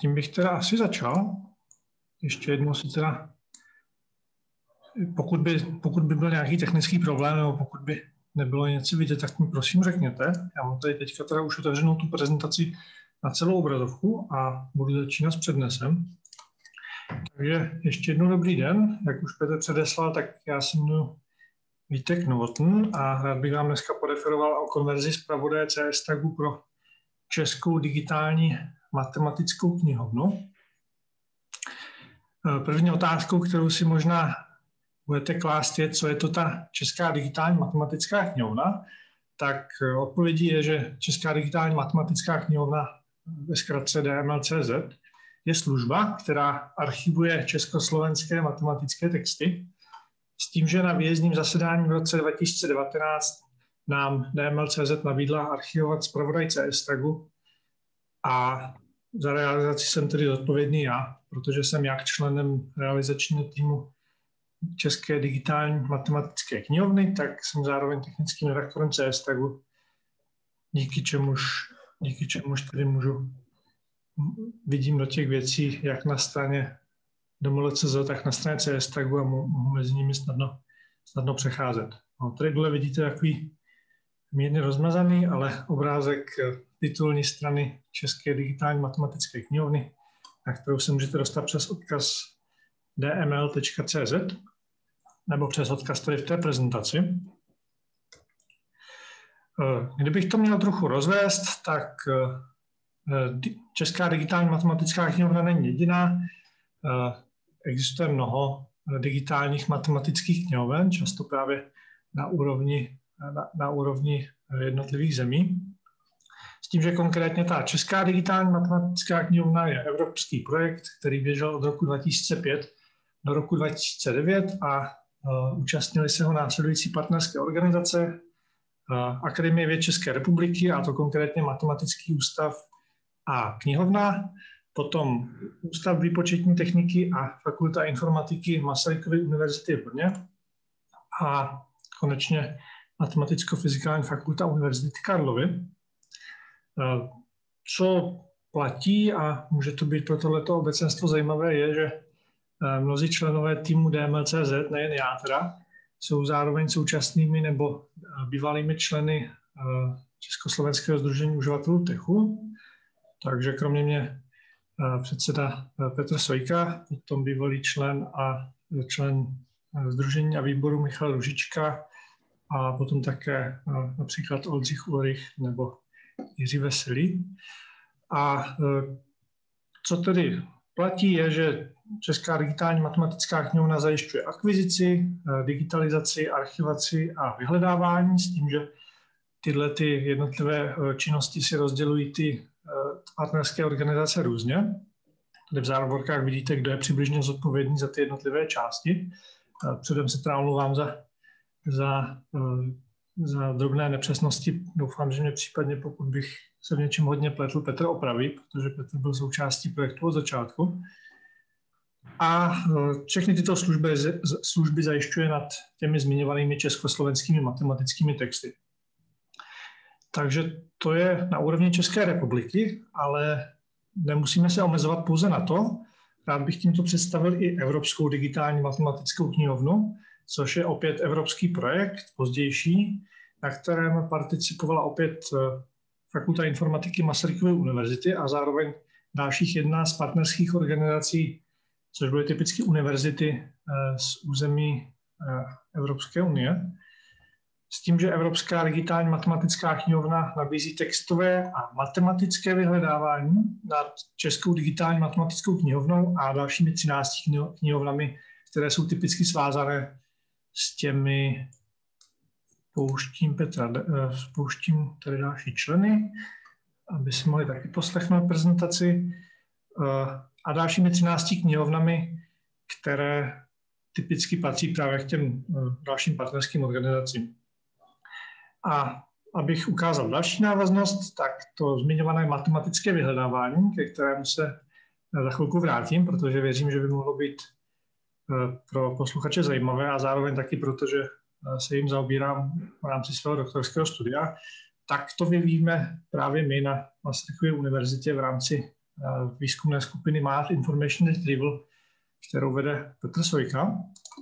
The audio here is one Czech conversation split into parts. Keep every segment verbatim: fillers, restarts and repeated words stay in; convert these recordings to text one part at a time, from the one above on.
tím bych teda asi začal. Ještě jednou si teda, pokud by, pokud by byl nějaký technický problém, nebo pokud by nebylo něco vidět, tak mi prosím řekněte. Já mám tady teďka teda už otevřenou tu prezentaci na celou obrazovku a budu začínat s přednesem. Takže ještě jednou dobrý den. Jak už Petr předeslal, tak já se jmenuji Vítek Novotný a rád bych vám dneska poreferoval o konverzi zpravodaje C S tagu pro Českou digitální matematickou knihovnu. První otázkou, kterou si možná budete klást, je, co je to ta Česká digitální matematická knihovna. Tak odpovědí je, že Česká digitální matematická knihovna, ve zkratce D M L tečka C Z, je služba, která archivuje československé matematické texty, s tím, že na výjezdním zasedání v roce dva tisíce devatenáct nám D M L tečka C Z nabídla archivovat zpravodaj C S tagu a za realizaci jsem tedy zodpovědný já, protože jsem jak členem realizačního týmu České digitální matematické knihovny, tak jsem zároveň technickým redaktorem C S tagu, díky čemuž, díky čemuž tedy můžu, vidím do těch věcí, jak na straně D M L tečka C Z, tak na straně C S tagu a mohu mezi nimi snadno, snadno přecházet. No, tady dole vidíte takový mírně rozmazaný, ale obrázek titulní strany České digitální matematické knihovny, na kterou se můžete dostat přes odkaz D M L tečka C Z nebo přes odkaz tady v té prezentaci. Kdybych to měl trochu rozvést, tak Česká digitální matematická knihovna není jediná. Existuje mnoho digitálních matematických knihoven, často právě na úrovni, na, na úrovni jednotlivých zemí. S tím, že konkrétně ta Česká digitální matematická knihovna je evropský projekt, který běžel od roku dva tisíce pět do roku dva tisíce devět a uh, účastnili se ho následující partnerské organizace, uh, Akademie věd České republiky, a to konkrétně Matematický ústav a knihovna, potom Ústav výpočetní techniky a Fakulta informatiky Masarykovy univerzity v Brně a konečně Matematicko-fyzikální fakulta Univerzity Karlovy. Co platí, a může to být pro tohleto obecenstvo zajímavé, je, že mnozí členové týmu D M L tečka C Z, nejen já teda, jsou zároveň současnými nebo bývalými členy Československého sdružení uživatelů techu. Takže kromě mě předseda Petr Sojka, potom bývalý člen a člen sdružení a výboru Michal Ružička a potom také například Oldřich Ulrich nebo Jiří Veselý. A co tedy platí, je, že Česká digitální matematická knihovna zajišťuje akvizici, digitalizaci, archivaci a vyhledávání s tím, že tyhle ty jednotlivé činnosti si rozdělují ty partnerské organizace různě. Tady v závorkách vidíte, kdo je přibližně zodpovědný za ty jednotlivé části. Předem se teda omlouvám za, za, za drobné nepřesnosti. Doufám, že mě případně, pokud bych se v něčem hodně pletl, Petr opraví, protože Petr byl součástí projektu od začátku. A všechny tyto služby, služby zajišťuje nad těmi zmiňovanými československými matematickými texty. Takže to je na úrovni České republiky, ale nemusíme se omezovat pouze na to. Rád bych tímto představil i Evropskou digitální matematickou knihovnu, což je opět evropský projekt, pozdější, na kterém participovala opět Fakulta informatiky Masarykovy univerzity a zároveň dalších jedna z partnerských organizací, což byly typicky univerzity z území Evropské unie. S tím, že Evropská digitální matematická knihovna nabízí textové a matematické vyhledávání nad Českou digitální matematickou knihovnou a dalšími třinácti knihovnami, které jsou typicky svázané s těmi, pouštím Petra, pouštím tady další členy, aby si mohli taky poslechnout prezentaci, a dalšími třinácti knihovnami, které typicky patří právě k těm dalším partnerským organizacím. A abych ukázal další návaznost, tak to zmiňované matematické vyhledávání, ke kterému se za chvilku vrátím, protože věřím, že by mohlo být pro posluchače zajímavé a zároveň taky proto, že se jim zaobírám v rámci svého doktorského studia, tak to vyvíjíme právě my na Masarykově univerzitě v rámci výzkumné skupiny Math Information Retrieval, kterou vede Petr Sojka.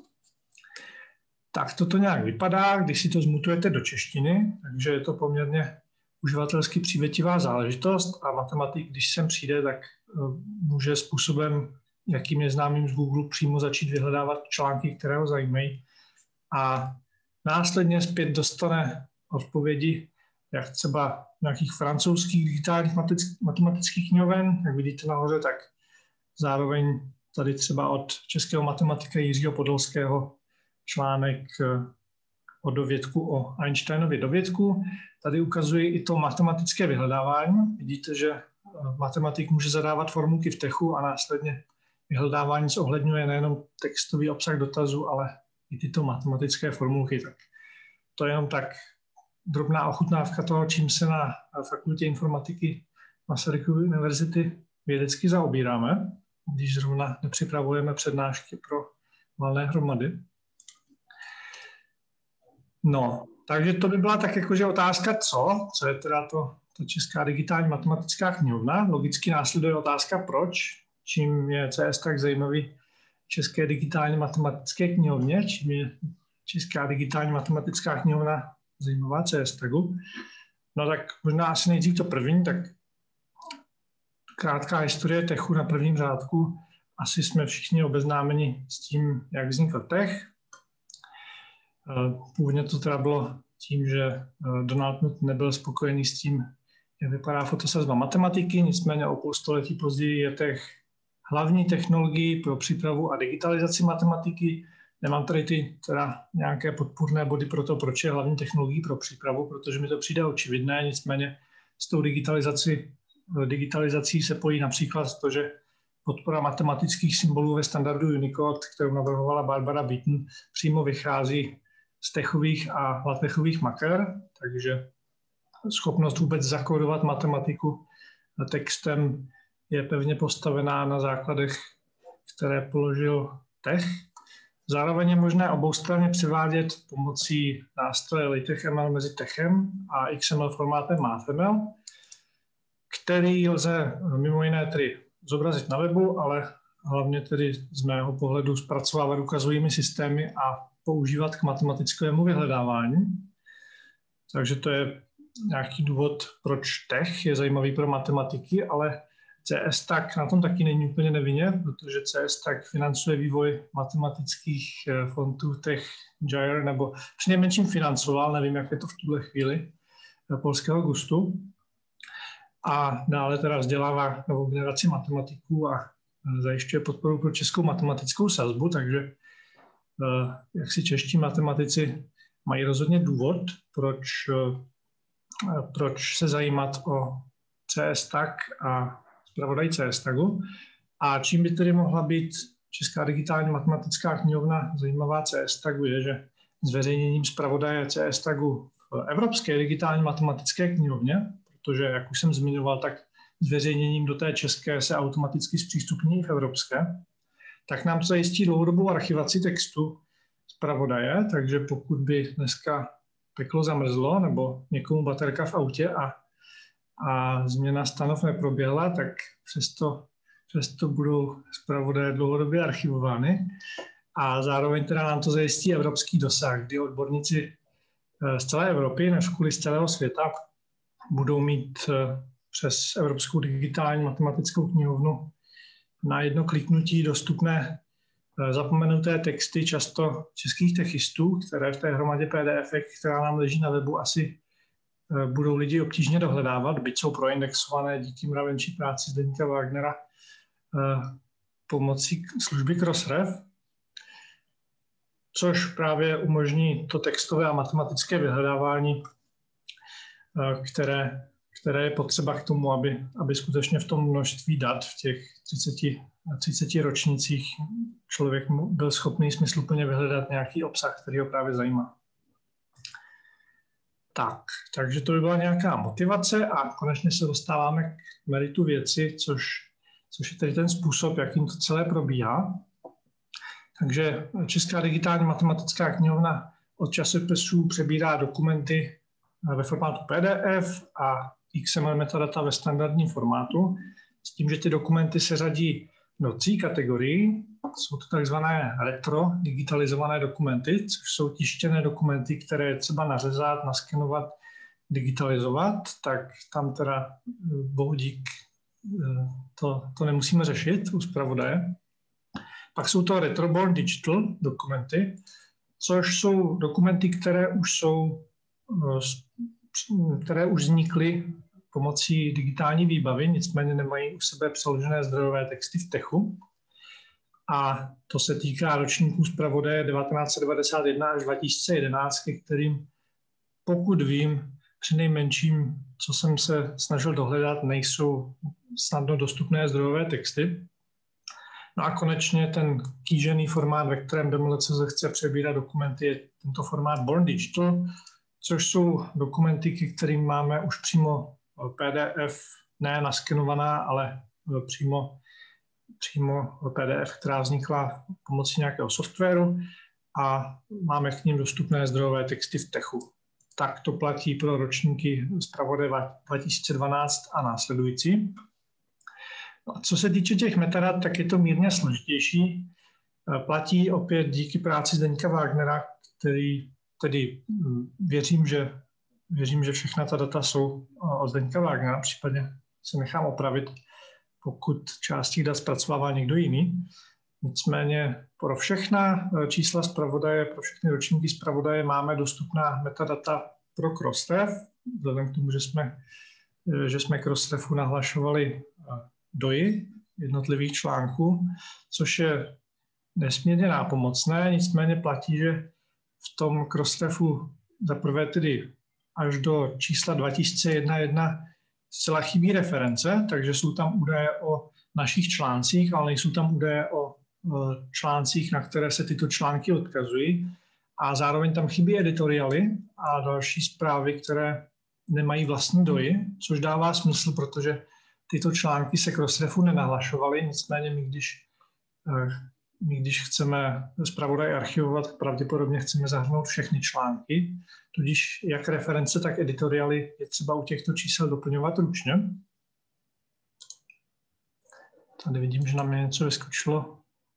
Tak toto nějak vypadá, když si to zmutujete do češtiny, takže je to poměrně uživatelsky přívětivá záležitost a matematik, když sem přijde, tak může způsobem, jakým je známým z Google, přímo začít vyhledávat články, které ho zajímají a následně zpět dostane odpovědi, jak třeba nějakých francouzských digitálních matematických knihoven, jak vidíte nahoře, tak zároveň tady třeba od českého matematika Jiřího Podolského článek o dovědku o Einsteinově dovědku. Tady ukazuji i to matematické vyhledávání. Vidíte, že matematik může zadávat formulky v techu a následně vyhledávání zohledňuje nejenom textový obsah dotazu, ale i tyto matematické formulky. Tak to je jenom tak drobná ochutnávka toho, čím se na fakultě informatiky Masarykovy univerzity vědecky zaobíráme, když zrovna nepřipravujeme přednášky pro valné hromady. No, takže to by byla tak jakože otázka co, co je teda to, to Česká digitální matematická knihovna. Logicky následuje otázka proč, čím je C S tak zajímavý České digitální matematické knihovně, čím je Česká digitální matematická knihovna zajímavá C S tagu. No tak možná asi nejdřív to první, tak krátká historie techu na prvním řádku. Asi jsme všichni obeznámeni s tím, jak vznikl tech. Původně to teda bylo tím, že Donald Knuth nebyl spokojený s tím, jak vypadá fotosazba matematiky, nicméně o půl století později je tech hlavní technologií pro přípravu a digitalizaci matematiky. Nemám tady ty teda nějaké podpůrné body pro to, proč je hlavní technologií pro přípravu, protože mi to přijde očividné, nicméně s tou digitalizací, digitalizací se pojí například to, že podpora matematických symbolů ve standardu Unicode, kterou navrhovala Barbara Beaton, přímo vychází z techových a latechových maker, takže schopnost vůbec zakódovat matematiku textem je pevně postavená na základech, které položil tech. Zároveň je možné oboustranně převádět pomocí nástroje LaTeX.ml mezi techem a X M L formátem MathML, který lze mimo jiné tedy zobrazit na webu, ale hlavně tedy z mého pohledu zpracovávat ukazovými systémy a používat k matematickému vyhledávání. Takže to je nějaký důvod, proč tech je zajímavý pro matematiky, ale C S tak na tom taky není úplně nevinně, protože C S tak financuje vývoj matematických fontů Tech Gyre, nebo přinejmenším financoval, nevím, jak je to v tuhle chvíli, polského gustu. A dále teda vzdělává novou generaci matematiků a zajišťuje podporu pro českou matematickou sazbu, takže jak si čeští matematici mají rozhodně důvod, proč, proč se zajímat o C S tak a zpravodaj C S tagu. A čím by tedy mohla být Česká digitální matematická knihovna zajímavá C S tagu je, že zveřejněním zpravodaje C S tagu v Evropské digitální matematické knihovně, protože, jak už jsem zmiňoval, tak zveřejněním do té české se automaticky zpřístupní v evropské, tak nám to zajistí dlouhodobou archivaci textu zpravodaje, takže pokud by dneska peklo zamrzlo nebo někomu baterka v autě a, a změna stanov neproběhla, tak přesto, přesto budou zpravodaje dlouhodobě archivovány a zároveň teda nám to zajistí evropský dosah, kdy odborníci z celé Evropy, než kvůli z celého světa, budou mít přes Evropskou digitální matematickou knihovnu na jedno kliknutí dostupné zapomenuté texty často českých techistů, které v té hromadě P D F, která nám leží na webu, asi budou lidi obtížně dohledávat, byť jsou proindexované díky mravenčí práci Zdeňka Wagnera pomocí služby Crossref, což právě umožní to textové a matematické vyhledávání, které, které je potřeba k tomu, aby, aby skutečně v tom množství dat v těch třiceti ročnících člověk byl schopný smysluplně vyhledat nějaký obsah, který ho právě zajímá. Tak, takže to by byla nějaká motivace a konečně se dostáváme k meritu věci, což, což je tedy ten způsob, jakým to celé probíhá. Takže Česká digitální matematická knihovna od časopisů přebírá dokumenty ve formátu P D F a X M L metadata ve standardním formátu. s tím, že ty dokumenty se řadí do tří kategorií. Jsou to takzvané retro digitalizované dokumenty, což jsou tištěné dokumenty, které je třeba nařezat, naskenovat, digitalizovat, tak tam teda bohu dík to, to nemusíme řešit u zpravodaje. Pak jsou to retroborn digital dokumenty, což jsou dokumenty, které už jsou, které už vznikly pomocí digitální výbavy, nicméně nemají u sebe přeložené zdrojové texty v techu. A to se týká ročníků zpravodaje devatenáct set devadesát jedna až dva tisíce jedenáct, ke kterým, pokud vím, přinejmenším, co jsem se snažil dohledat, nejsou snadno dostupné zdrojové texty. No a konečně ten kýžený formát, ve kterém Deml.cz chce přebírat dokumenty, je tento formát Born Digital, což jsou dokumenty, ke kterým máme už přímo P D F, ne naskenovaná, ale přímo, přímo P D F, která vznikla pomocí nějakého softwaru a máme k ním dostupné zdrojové texty v techu. Tak to platí pro ročníky zpravodaje dva tisíce dvanáct a následující. A co se týče těch metadat, tak je to mírně složitější. Platí opět díky práci Zdeňka Wagnera, který tedy věřím, že, věřím, že všechna ta data jsou od Zdeňka Wagnera, případně se nechám opravit, pokud část těch dat zpracovává někdo jiný. Nicméně pro všechna čísla zpravodaje, pro všechny ročníky zpravodaje máme dostupná metadata pro Crossref, vzhledem k tomu, že jsme, že jsme Crossrefu nahlašovali doji jednotlivých článků, což je nesmírně nápomocné, nicméně platí, že v tom Crossrefu zaprvé tedy až do čísla dva tisíce jedna zcela chybí reference, takže jsou tam údaje o našich článcích, ale nejsou tam údaje o článcích, na které se tyto články odkazují. A zároveň tam chybí editoriály a další zprávy, které nemají vlastní doji, což dává smysl, protože tyto články se Crossrefu nenahlašovaly, nicméně my když, my když chceme zpravodaj archivovat, pravděpodobně chceme zahrnout všechny články, tudíž jak reference, tak editoriály je třeba u těchto čísel doplňovat ručně. Tady vidím, že na mě něco vyskočilo.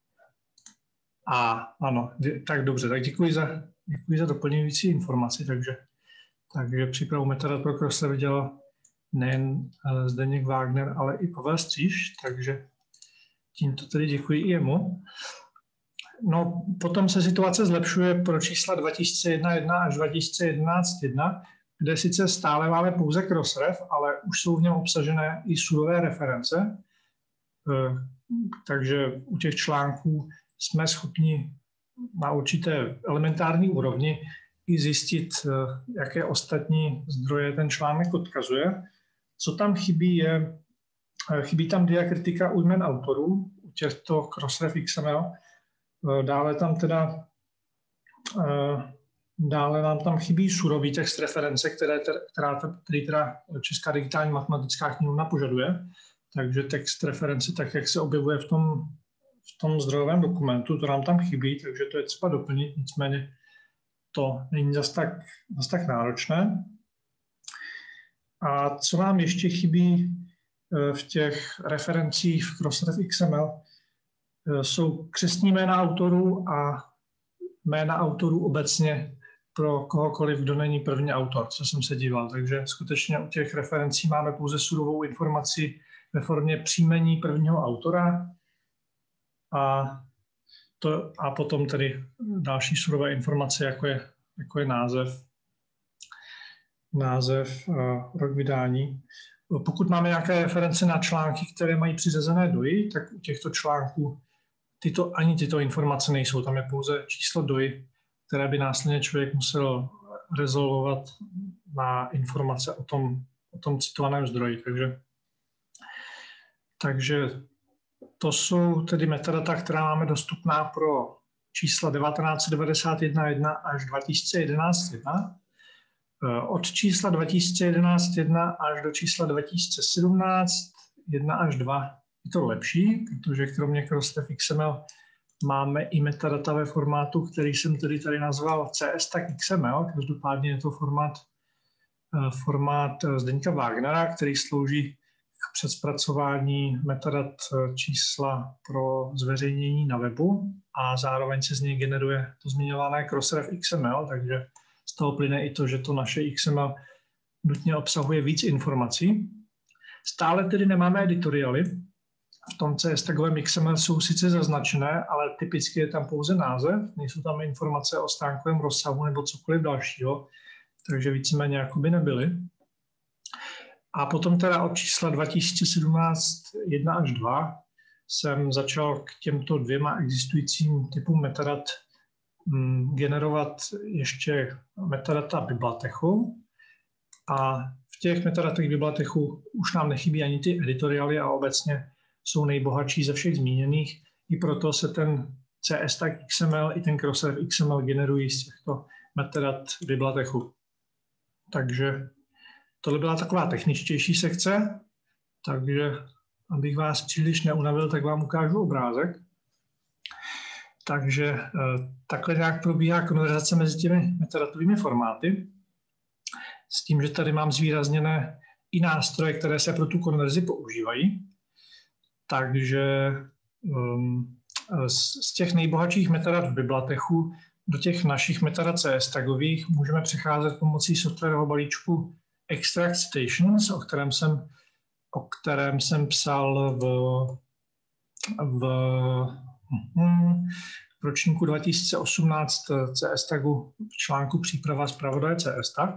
A ano, tak dobře, tak děkuji za, děkuji za doplňující informaci, takže, takže přípravu metadat pro Crossref dělal nejen Zdeněk Wagner, ale i Pavel Stříž, takže tímto tedy děkuji i jemu. No, potom se situace zlepšuje pro čísla dva tisíce jedna až dva tisíce jedenáct jedna, kde sice stále máme pouze Crossref, ale už jsou v něm obsažené i surové reference, takže u těch článků jsme schopni na určité elementární úrovni i zjistit, jaké ostatní zdroje ten článek odkazuje. Co tam chybí, je, chybí tam diakritika u jmen autorů, u těchto Crossref X M L. Dále tam teda, dále nám tam chybí surový text reference, které, která, který teda Česká digitální matematická knihovna požaduje. Takže text reference, tak jak se objevuje v tom, v tom zdrojovém dokumentu, to nám tam chybí, takže to je třeba doplnit, nicméně to není zas tak, zas tak náročné. A co nám ještě chybí v těch referencích v Crossref X M L, jsou křestní jména autorů a jména autorů obecně pro kohokoliv, kdo není první autor, co jsem se díval. Takže skutečně u těch referencí máme pouze surovou informaci ve formě příjmení prvního autora a, to, a potom tedy další surové informace, jako je, jako je název, název uh, rok vydání. Pokud máme nějaké reference na články, které mají přiřazené doji, tak u těchto článků tyto, ani tyto informace nejsou. Tam je pouze číslo doji, které by následně člověk musel rezolvovat na informace o tom, o tom citovaném zdroji. Takže, takže to jsou tedy metadata, která máme dostupná pro čísla devatenáct set devadesát jedna až dva tisíce jedenáct jedna. Od čísla dva tisíce jedenáct jedna až do čísla dva tisíce sedmnáct jedna až dva je to lepší, protože kromě Crossref X M L máme i metadata ve formátu, který jsem tedy tady nazval C S Tag X M L. Každopádně je to formát, formát Zdeňka Wagnera, který slouží k před zpracování metadat čísla pro zveřejnění na webu a zároveň se z něj generuje to zmiňované Crossref X M L, takže z toho plyne i to, že to naše X M L nutně obsahuje víc informací. Stále tedy nemáme editoriály. V tom C S tagovém X M L jsou sice zaznačené, ale typicky je tam pouze název, nejsou tam informace o stránkovém rozsahu nebo cokoliv dalšího, takže víceméně jakoby nebyly. A potom teda od čísla dva tisíce sedmnáct jedna až dva jsem začal k těmto dvěma existujícím typům metadat hm, generovat ještě metadata Bibliatechu. A v těch metadatech Bibliatechu už nám nechybí ani ty editoriály a obecně jsou nejbohatší ze všech zmíněných. I proto se ten C S tag X M L i ten Crossref X M L generují z těchto metadat Bibliatechu. Takže tohle byla taková techničtější sekce, takže abych vás příliš neunavil, tak vám ukážu obrázek. Takže takhle nějak probíhá konverzace mezi těmi metadatovými formáty. S tím, že tady mám zvýrazněné i nástroje, které se pro tu konverzi používají. Takže um, z těch nejbohatších metadat v Bibliatechu do těch našich metadat C S tagových můžeme přecházet pomocí softwarového balíčku Extract Stations, o kterém jsem, o kterém jsem psal v, v, v ročníku dva tisíce osmnáct C S tagu v článku Příprava zpravodaje C S tag.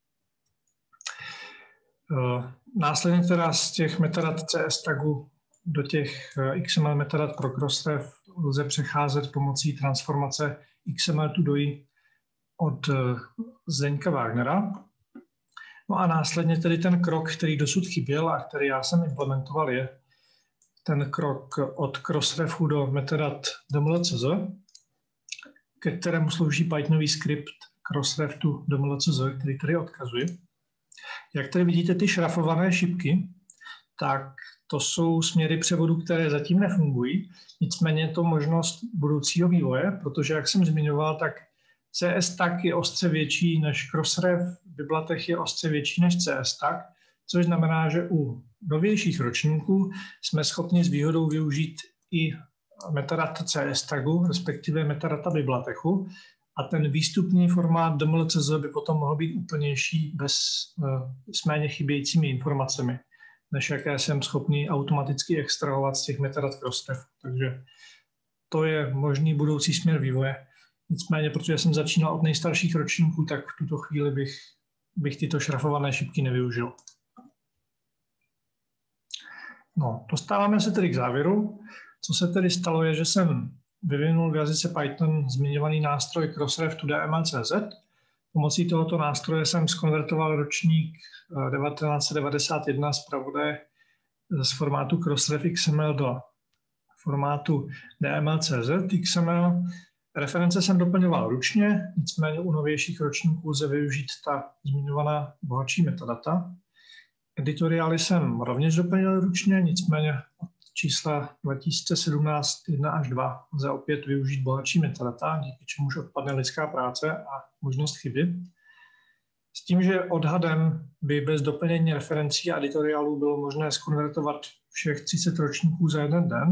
Následně teda z těch metadat C S tagu do těch X M L metadat pro Crossref lze přecházet pomocí transformace X M L to D O I od Zdeňka Wagnera. No a následně tedy ten krok, který dosud chyběl a který já jsem implementoval, je ten krok od Crossrefu do metadat D M L C S, ke kterému slouží Pythonový skript Crossref to D M L C S, který tady odkazuji. Jak tady vidíte ty šrafované šipky, tak to jsou směry převodu, které zatím nefungují. Nicméně je to možnost budoucího vývoje, protože, jak jsem zmiňoval, tak C S tag je ostře větší než Crossref, Bibliatech je ostře větší než C S tag, což znamená, že u novějších ročníků jsme schopni s výhodou využít i metadata C S tagu, respektive metadata Bibliatechu, a ten výstupní formát D M L C S by potom mohl být úplnější bez, s méně chybějícími informacemi, než jaké jsem schopný automaticky extrahovat z těch metadat Crossref. Takže to je možný budoucí směr vývoje. Nicméně, protože jsem začínal od nejstarších ročníků, tak v tuto chvíli bych, bych tyto šrafované šipky nevyužil. No, dostáváme se tedy k závěru. Co se tedy stalo, je, že jsem vyvinul v jazyce Python zmiňovaný nástroj Crossref to D M L C Z. Pomocí tohoto nástroje jsem zkonvertoval ročník devatenáct set devadesát jedna zpravodaje z formátu Crossref X M L do formátu D M L C Z X M L. Reference jsem doplňoval ručně, nicméně u novějších ročníků lze využít ta zmiňovaná bohatší metadata. Editoriály jsem rovněž doplnil ručně, nicméně od čísla dva tisíce sedmnáct jedna až dva lze opět využít bohatší metadata, díky čemuž odpadne lidská práce a možnost chyby. S tím, že odhadem by bez doplnění referencí a editoriálů bylo možné zkonvertovat všech třicet ročníků za jeden den,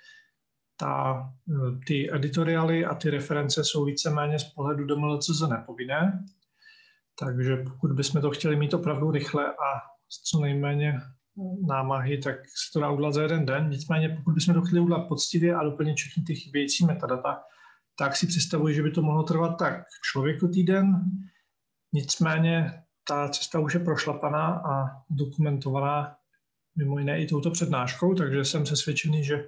ta, ty editoriály a ty reference jsou víceméně z pohledu D M L C S nepovinné, takže pokud bychom to chtěli mít opravdu rychle a s co nejméně námahy, tak se to dá udělat za jeden den. Nicméně pokud bychom to chtěli udělat poctivě a doplnit všechny ty chybějící metadata, tak si představuji, že by to mohlo trvat tak člověku týden. Nicméně ta cesta už je prošlapaná a dokumentovaná mimo jiné i touto přednáškou, takže jsem přesvědčený, že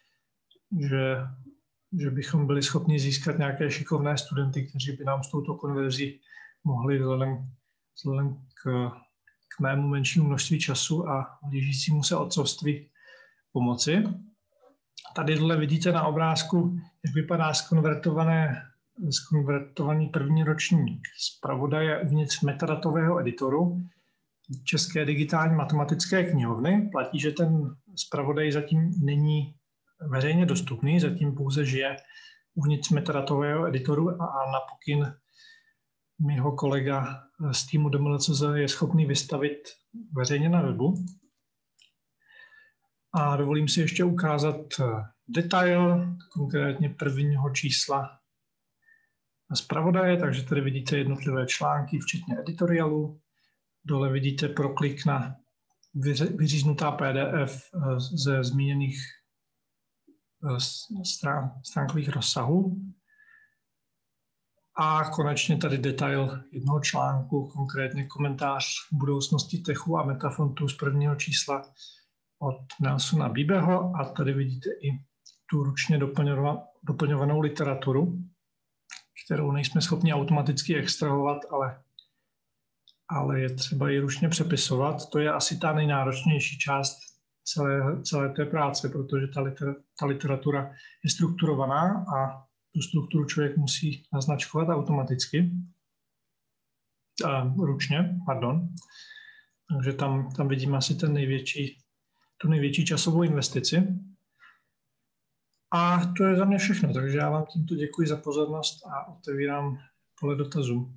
Že, že bychom byli schopni získat nějaké šikovné studenty, kteří by nám s touto konverzí mohli vzhledem, vzhledem k, k mému menšímu množství času a blížícímu se otcovství pomoci. Tady dole vidíte na obrázku, jak vypadá zkonvertované, zkonvertovaný první ročník zpravodaje uvnitř metadatového editoru České digitální matematické knihovny. Platí, že ten zpravodaj zatím není veřejně dostupný, zatím pouze žije uvnitř metadatového editoru a na pokyn mýho kolega z týmu D M L C S je schopný vystavit veřejně na webu. A dovolím si ještě ukázat detail, konkrétně prvního čísla zpravodaje, takže tady vidíte jednotlivé články, včetně editoriálu. Dole vidíte proklik na vyříznutá P D F ze zmíněných strán, stránkových rozsahů. A konečně tady detail jednoho článku, konkrétně komentář budoucnosti techu a metafontu z prvního čísla od Nelsona Beebeho. A tady vidíte i tu ručně doplňovanou literaturu, kterou nejsme schopni automaticky extrahovat, ale, ale je třeba ji ručně přepisovat. To je asi ta nejnáročnější část celé, celé té práce, protože ta, liter, ta literatura je strukturovaná a tu strukturu člověk musí naznačkovat automaticky. Uh, ručně, pardon. Takže tam, tam vidím asi ten největší, tu největší časovou investici. A to je za mě všechno, takže já vám tímto děkuji za pozornost a otevírám pole dotazů.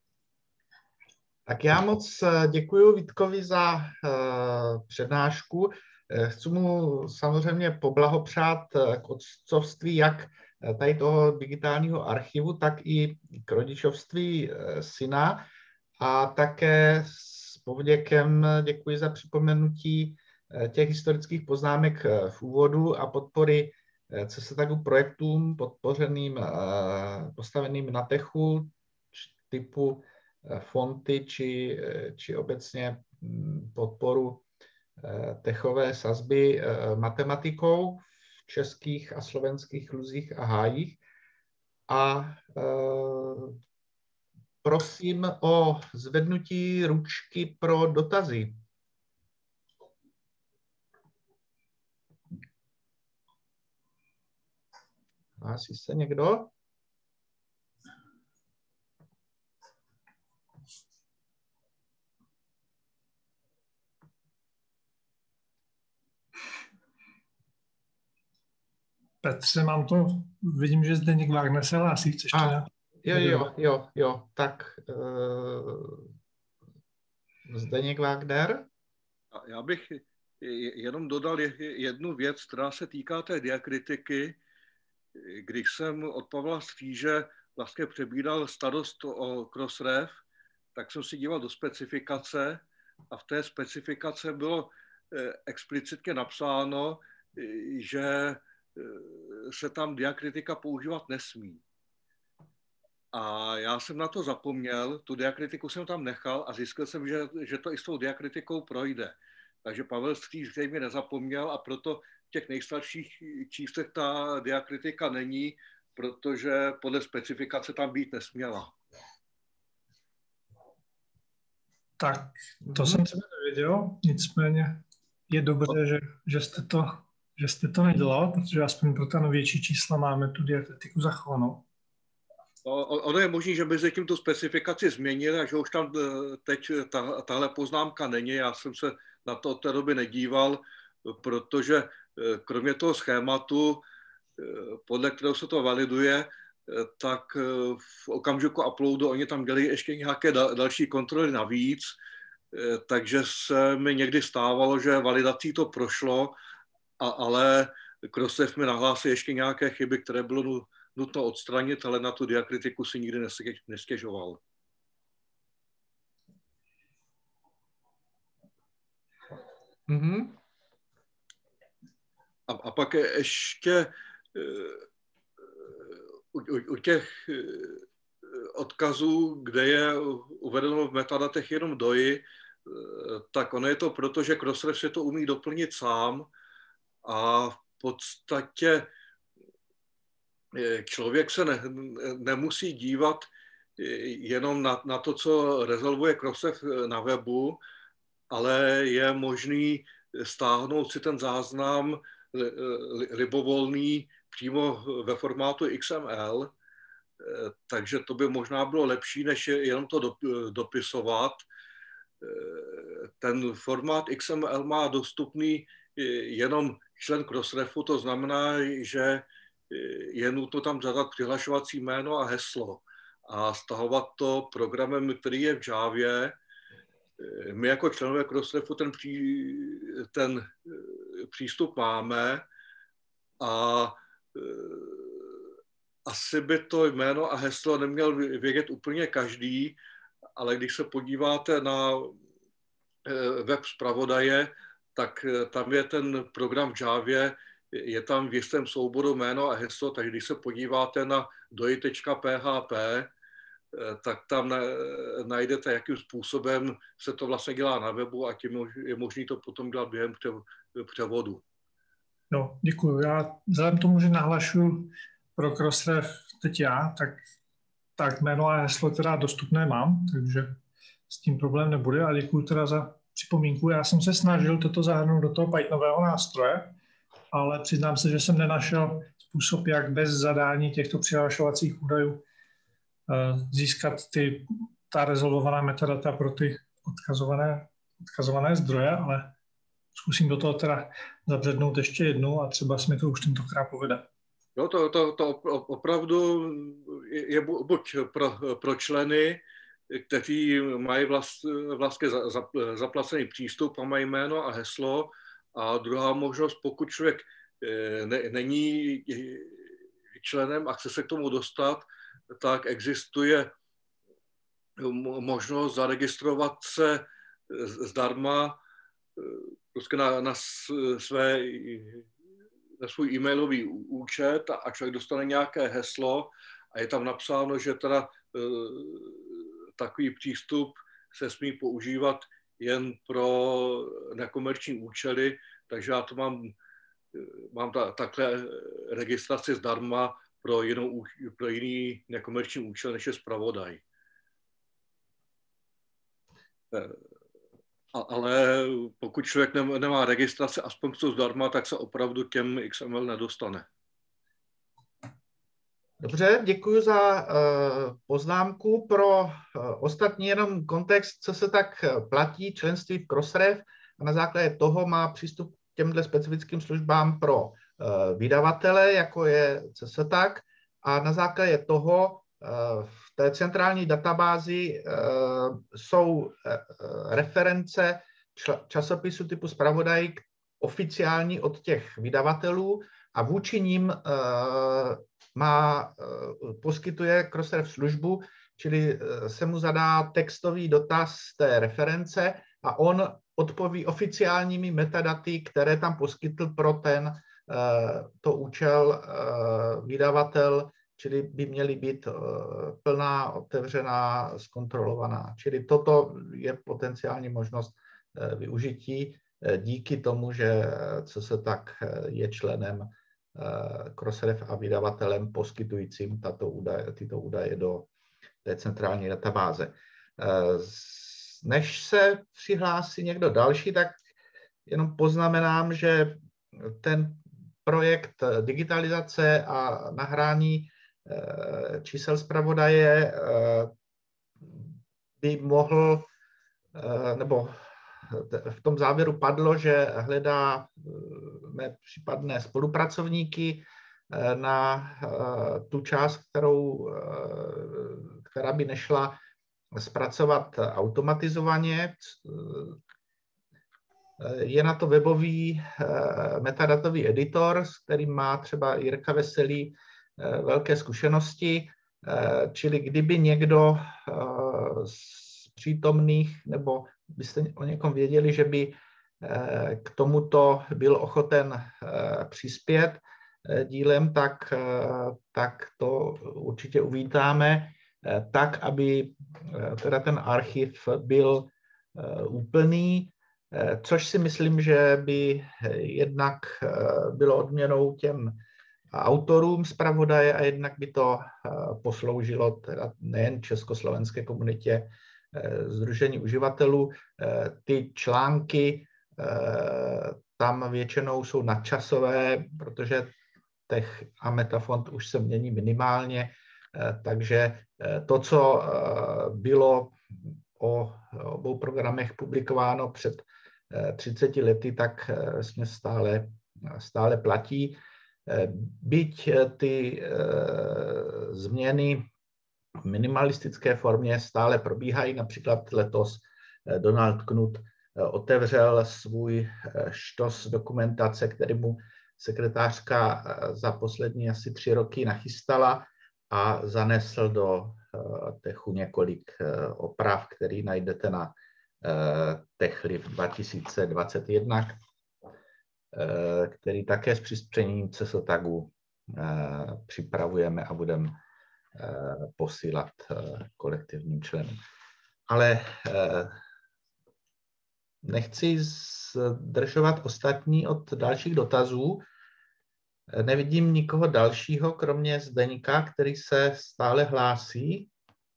Tak já moc děkuji Vítkovi za uh, přednášku. Chci mu samozřejmě poblahopřát k otcovství jak tady toho digitálního archivu, tak i k rodičovství syna. A také s povděkem děkuji za připomenutí těch historických poznámek v úvodu a podpory C S TAGu projektům podpořeným, postaveným na techu typu fonty či, či obecně podporu techové sazby matematikou v českých a slovenských luzích a hájích. A e, prosím o zvednutí ručky pro dotazy. Hlásí se někdo? Petře, mám to, vidím, že Zdeněk Wagner se hlásí, chceš to? Jo, jo, jo, jo, tak uh, Zdeněk Wagner. Já bych jenom dodal jednu věc, která se týká té diakritiky. Když jsem od Pavla Stříže vlastně přebíral starost o Crossref, tak jsem si díval do specifikace a v té specifikace bylo explicitně napsáno, že se tam diakritika používat nesmí. A já jsem na to zapomněl, tu diakritiku jsem tam nechal a zjistil jsem, že, že to i s tou diakritikou projde. Takže Pavel Stříž zřejmě nezapomněl a proto v těch nejstarších číslech ta diakritika není, protože podle specifikace tam být nesměla. Tak, to jsem třeba nevěděl, nicméně je dobře, že, že, jste to, že jste to nedělal, protože aspoň pro ta novější čísla máme tu diakritiku zachovanou. Ono je možné, že mezi tím tu specifikaci změnili a že už tam teď ta, tahle poznámka není. Já jsem se na to od té doby nedíval, protože kromě toho schématu, podle kterého se to validuje, tak v okamžiku uploadu oni tam dělají ještě nějaké další kontroly navíc, takže se mi někdy stávalo, že validací to prošlo, a, ale Crossref mi nahlásí ještě nějaké chyby, které bylo nutno odstranit, ale na tu diakritiku si nikdy nestěžoval. Mm-hmm. A, a pak ještě u, u, u těch odkazů, kde je uvedeno v metadatech jenom D O I, tak ono je to proto, že Crossref si to umí doplnit sám a v podstatě člověk se ne, nemusí dívat jenom na, na to, co rezolvuje Crossref na webu, ale je možný stáhnout si ten záznam libovolný přímo ve formátu X M L, takže to by možná bylo lepší, než jenom to dopisovat. Ten formát X M L má dostupný jenom člen Crossrefu, to znamená, že je nutno tam zadat přihlašovací jméno a heslo a stahovat to programem, který je v Javě. my jako členové Crossrefu ten, pří, ten přístup máme a asi by to jméno a heslo neměl vědět úplně každý, ale když se podíváte na web zpravodaje, tak tam je ten program v Javě, je tam v jistém souboru jméno a heslo, tak když se podíváte na doi tečka p h p, tak tam najdete, jakým způsobem se to vlastně dělá na webu a tím je možné to potom dělat během převodu. No, děkuji. Já vzhledem tomu, že nahlašuji pro Crossref teď já, tak, tak jméno a heslo teda dostupné mám, takže s tím problém nebude a děkuji teda za připomínku. Já jsem se snažil toto zahrnout do toho Pythonového nástroje, ale přiznám se, že jsem nenašel způsob, jak bez zadání těchto přihlašovacích údajů získat ty, ta rezolvovaná metadata pro ty odkazované, odkazované zdroje, ale zkusím do toho teda zabřednout ještě jednou a třeba se mi to už tentokrát povede. No to, to, to opravdu je buď pro, pro členy, kteří mají vlast, vlastně za, za, zaplacený přístup a mají jméno a heslo, a druhá možnost, pokud člověk ne, není členem a chce se k tomu dostat, tak existuje možnost zaregistrovat se zdarma prostě na, na, své, na svůj e-mailový účet a člověk dostane nějaké heslo a je tam napsáno, že teda takový přístup se smí používat jen pro nekomerční účely, takže já to mám, mám ta, takhle registraci zdarma pro, jinou, pro jiný nekomerční účel, než je zpravodaj. Ale pokud člověk nemá registraci, aspoň to zdarma, tak se opravdu těm X M L nedostane. Dobře, děkuji za uh, poznámku. Pro uh, ostatní jenom kontext, co se tak platí členství v Crossref a na základě toho má přístup k těmhle specifickým službám pro uh, vydavatele, jako je CSTAG, a na základě toho uh, v té centrální databázi uh, jsou uh, reference časopisu typu zpravodaj oficiální od těch vydavatelů a vůči ním uh, má, poskytuje Crossref službu, čili se mu zadá textový dotaz z té reference a on odpoví oficiálními metadaty, které tam poskytl pro ten to účel vydavatel, čili by měly být plná, otevřená, zkontrolovaná. Čili toto je potenciální možnost využití díky tomu, že co se tak je členem Crossref a vydavatelem poskytujícím tato údaje, tyto údaje do té centrální databáze. Než se přihlásí někdo další, tak jenom poznamenám, že ten projekt digitalizace a nahrání čísel zpravodaje by mohl, nebo v tom závěru padlo, že hledá mé případné spolupracovníky na tu část, kterou, která by nešla zpracovat automatizovaně. Je na to webový metadatový editor, s kterým má třeba Jirka Veselý velké zkušenosti, čili kdyby někdo z přítomných, nebo byste o někom věděli, že by k tomuto byl ochoten přispět dílem, tak, tak to určitě uvítáme, tak, aby teda ten archiv byl úplný, což si myslím, že by jednak bylo odměnou těm autorům zpravodaje a jednak by to posloužilo teda nejen československé komunitě Sdružení uživatelů. Ty články tam většinou jsou nadčasové, protože Tech a Metafont už se mění minimálně, takže to, co bylo o obou programech publikováno před třiceti lety, tak jsme stále, stále platí. Byť ty změny v minimalistické formě stále probíhají, například letos Donald Knuth otevřel svůj štos dokumentace, který mu sekretářka za poslední asi tři roky nachystala a zanesl do Techu několik oprav, který najdete na Techliv dva tisíce dvacet jedna, který také s přispěním C S O tagu připravujeme a budeme posílat kolektivním členům. Ale nechci zdržovat ostatní od dalších dotazů. Nevidím nikoho dalšího, kromě Zdeňka, který se stále hlásí.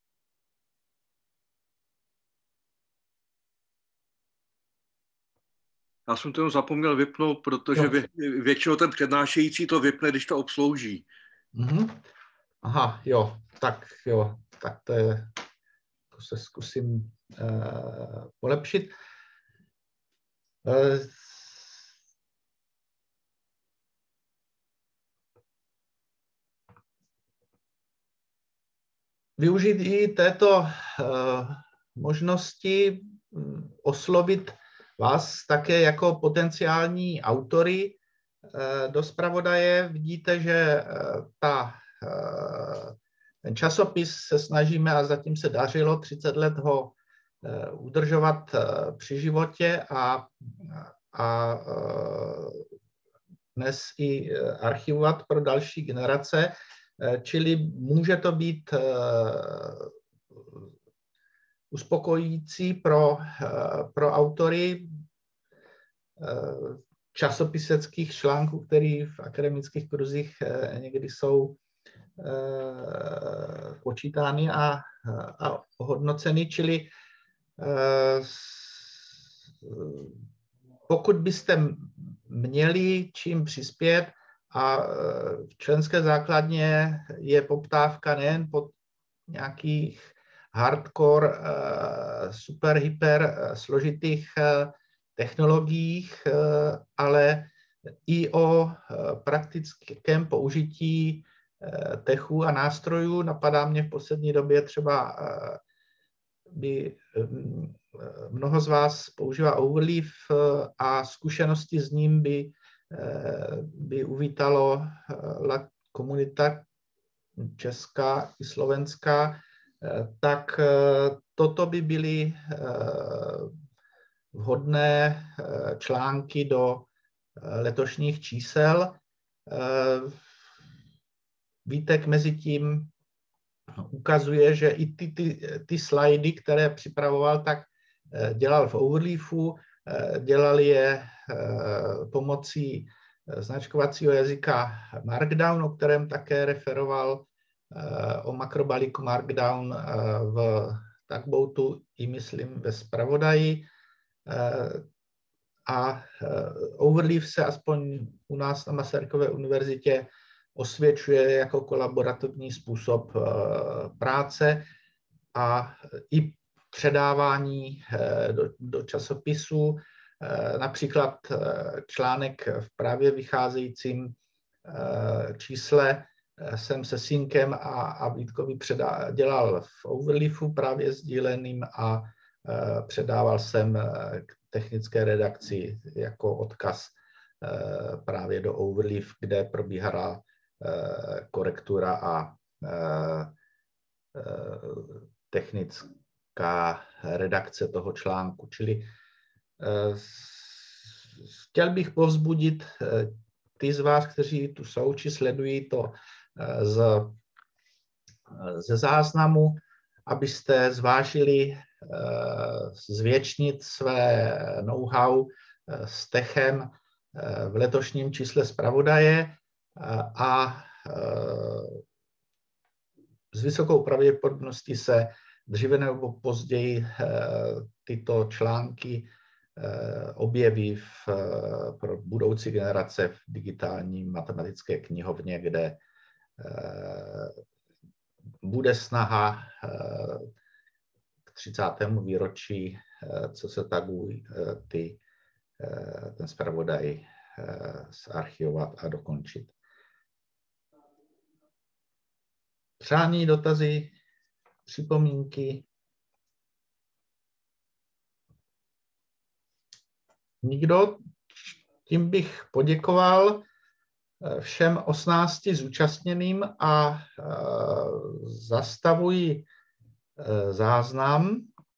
Já jsem to zapomněl vypnout, protože vě, většinou ten přednášející to vypne, když to obslouží. Mm-hmm. Aha, jo, tak jo, tak to, je, to se zkusím uh, polepšit. Uh, využít i této uh, možnosti um, oslovit vás také jako potenciální autory uh, do zpravodaje. Vidíte, že uh, ta, uh, ten časopis se snažíme, a zatím se dařilo třicet let ho uh, udržovat uh, při životě a, a uh, dnes i archivovat pro další generace. Čili může to být uspokojící pro, pro autory časopiseckých článků, které v akademických kruzích někdy jsou počítány a, a ohodnoceny. Čili pokud byste měli čím přispět, a v členské základně je poptávka nejen po nějakých hardcore, super, hyper složitých technologiích, ale i o praktickém použití techů a nástrojů. Napadá mě v poslední době třeba, by mnoho z vás používá Overleaf a zkušenosti s ním by by uvítalo komunita česká i slovenská, tak toto by byly vhodné články do letošních čísel. Vítek mezi tím ukazuje, že i ty, ty, ty slajdy, které připravoval, tak dělal v Overleafu, dělal je pomocí značkovacího jazyka Markdown, o kterém také referoval, o makrobalíku Markdown v Tugboatu i myslím ve zpravodaji. A Overleaf se aspoň u nás na Masarykové univerzitě osvědčuje jako kolaborativní způsob práce a i předávání do, do časopisu. Například článek v právě vycházejícím čísle jsem se Synkem a, a Vítkovi předá, dělal v Overleafu právě sdíleným a předával jsem k technické redakci jako odkaz právě do Overleaf, kde probíhala korektura a technická redakce toho článku. Čili chtěl bych povzbudit ty z vás, kteří tu jsou, či sledují to z, ze záznamu, abyste zvážili zvětšnit své know-how s techem v letošním čísle zpravodaje a s vysokou pravděpodobností se dříve nebo později tyto články objeví v, pro budoucí generace v digitální matematické knihovně, kde bude snaha k třicátému výročí C S O tagu ty, ten zpravodaj zarchivovat a dokončit. Přání, dotazy, připomínky? nikdo. Tím bych poděkoval všem osmnácti zúčastněným a zastavuji záznam.